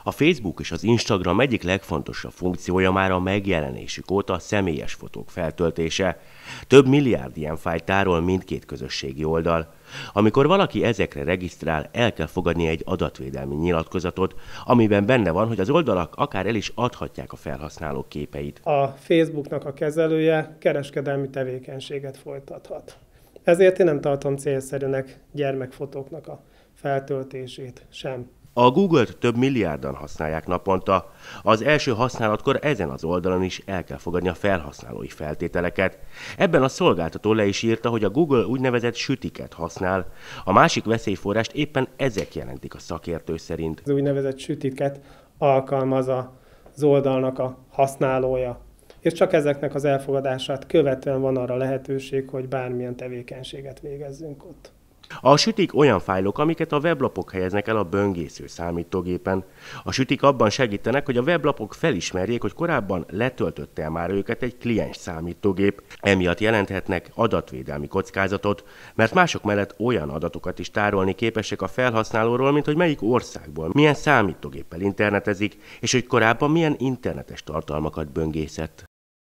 A Facebook és az Instagram egyik legfontosabb funkciója már a megjelenésük óta a személyes fotók feltöltése. Több milliárd ilyen fájlt tárol mindkét közösségi oldal. Amikor valaki ezekre regisztrál, el kell fogadni egy adatvédelmi nyilatkozatot, amiben benne van, hogy az oldalak akár el is adhatják a felhasználók képeit. A Facebooknak a kezelője kereskedelmi tevékenységet folytathat. Ezért én nem tartom célszerűnek gyermekfotóknak a feltöltését sem. A Google-t több milliárdan használják naponta. Az első használatkor ezen az oldalon is el kell fogadni a felhasználói feltételeket. Ebben a szolgáltató le is írta, hogy a Google úgynevezett sütiket használ. A másik veszélyforrást éppen ezek jelentik a szakértő szerint. Az úgynevezett sütiket alkalmaz az oldalnak a használója, és csak ezeknek az elfogadását követően van arra lehetőség, hogy bármilyen tevékenységet végezzünk ott. A sütik olyan fájlok, amiket a weblapok helyeznek el a böngésző számítógépen. A sütik abban segítenek, hogy a weblapok felismerjék, hogy korábban letöltötte el már őket egy kliens számítógép. Emiatt jelenthetnek adatvédelmi kockázatot, mert mások mellett olyan adatokat is tárolni képesek a felhasználóról, mint hogy melyik országból, milyen számítógéppel internetezik, és hogy korábban milyen internetes tartalmakat böngészett.